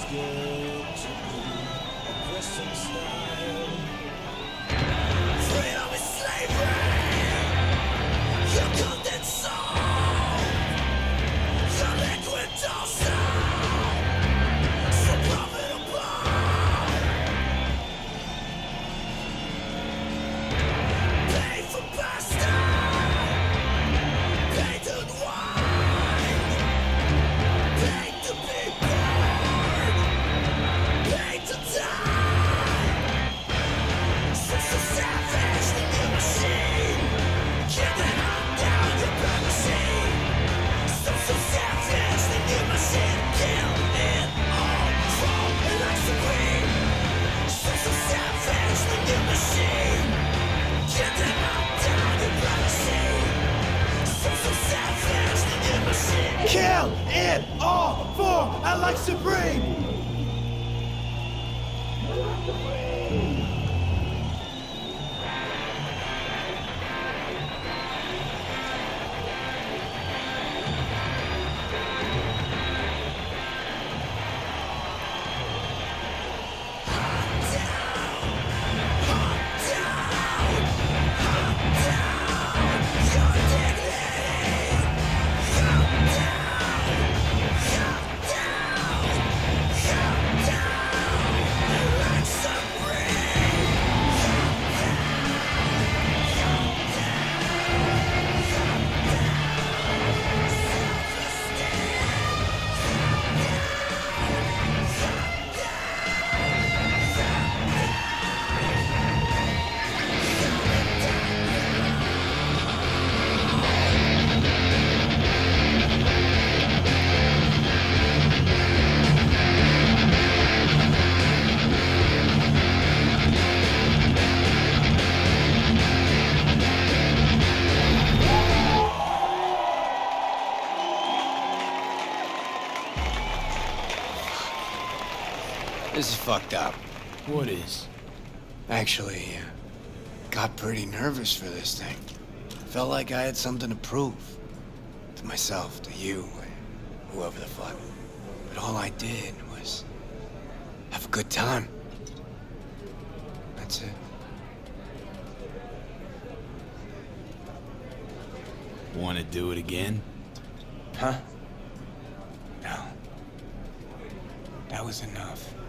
good to be aggressive style. Freedom is slavery. Your golden soul. Your liquid soul. So profitable. Pay for pasta. Painted wine. Pay to be born. Pay to die. So savage, the new machine. Kill and hunt down your privacy. So savage, the new machine. Kill it all from like supreme. So savage, the new machine. Kill and hunt down your privacy. So savage, the new machine. Kill it all for I like Supreme! This is fucked up. What is? Actually, got pretty nervous for this thing. Felt like I had something to prove. To myself, to you, whoever the fuck. But all I did was have a good time. That's it. Want to do it again? Huh? No. That was enough.